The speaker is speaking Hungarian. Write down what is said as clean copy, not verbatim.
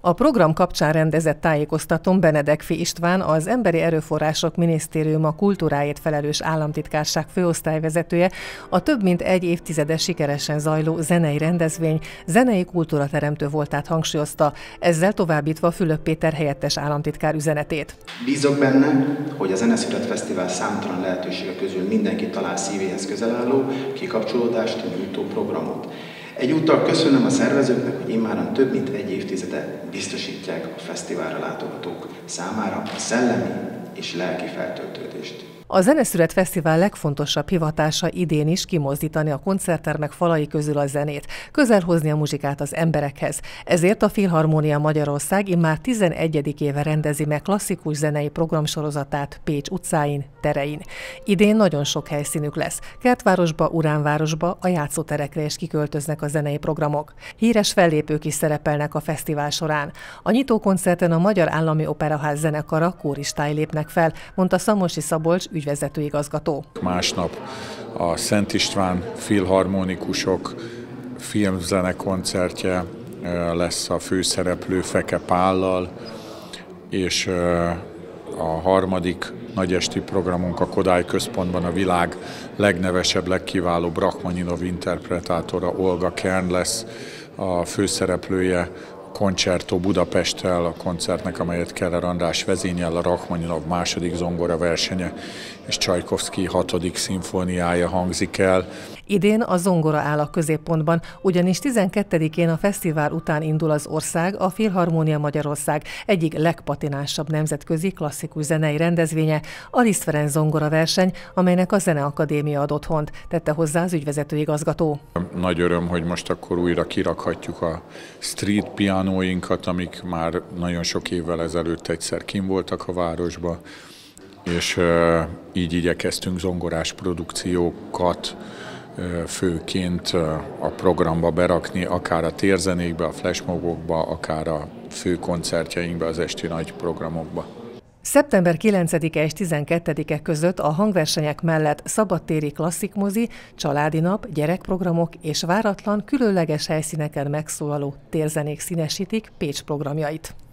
A program kapcsán rendezett tájékoztatón Benedekfi István, az Emberi Erőforrások Minisztériuma kultúráért felelős államtitkárság főosztályvezetője a több mint egy évtizedes sikeresen zajló zenei rendezvény zenei kultúrateremtő voltát hangsúlyozta, ezzel továbbítva Fülöp Péter helyettes államtitkár üzenetét. Bízok benne, hogy a Zeneszület Fesztivál számtalan lehetősége közül mindenki talál szívéhez közel álló, kikapcsolódást nyújtó programot. Egyúttal köszönöm a szervezőknek, hogy immáron több mint egy évtizede biztosítják a fesztiválra látogatók számára a szellemi és lelki feltöltődést. A Zeneszület Fesztivál legfontosabb hivatása idén is kimozdítani a koncerttermek falai közül a zenét, közelhozni a muzsikát az emberekhez. Ezért a Filharmónia Magyarország immár 11. éve rendezi meg klasszikus zenei programsorozatát Pécs utcáin, terein. Idén nagyon sok helyszínük lesz. Kertvárosba, Uránvárosba, a játszóterekre is kiköltöznek a zenei programok. Híres fellépők is szerepelnek a fesztivál során. A nyitókoncerten a Magyar Állami Operaház zenekara, kóristái lépnek fel, mondta Szamosi Szabolcs ügyvezető igazgató. Másnap a Szent István filharmonikusok filmzenekoncertje lesz a főszereplő Feke Pállal, és a harmadik nagyesti programunk a Kodály Központban a világ legnevesebb, legkiválóbb Rachmaninov interpretátora Olga Kern lesz a főszereplője. Concerto Budapesttel a koncertnek, amelyet Keller András vezényel, a Rachmaninov második zongora versenye és Csajkovszky 6. szimfóniája hangzik el. Idén a zongora áll a középpontban, ugyanis 12-én a fesztivál után indul az ország, a Filharmónia Magyarország egyik legpatinánsabb nemzetközi klasszikus zenei rendezvénye, a Liszt Ferenc zongora verseny, amelynek a Zeneakadémia ad otthont, tette hozzá az ügyvezető igazgató. Nagy öröm, hogy most akkor újra kirakhatjuk a street pianóinkat, amik már nagyon sok évvel ezelőtt egyszer kint voltak a városba, és így igyekeztünk zongorás produkciókat főként a programba berakni, akár a térzenékbe, a flashmobokba, akár a fő koncertjeinkbe, az esti nagy programokba. Szeptember 9-e és 12-e között a hangversenyek mellett szabadtéri klasszikmozi, családi nap, gyerekprogramok és váratlan, különleges helyszíneken megszólaló térzenék színesítik Pécs programjait.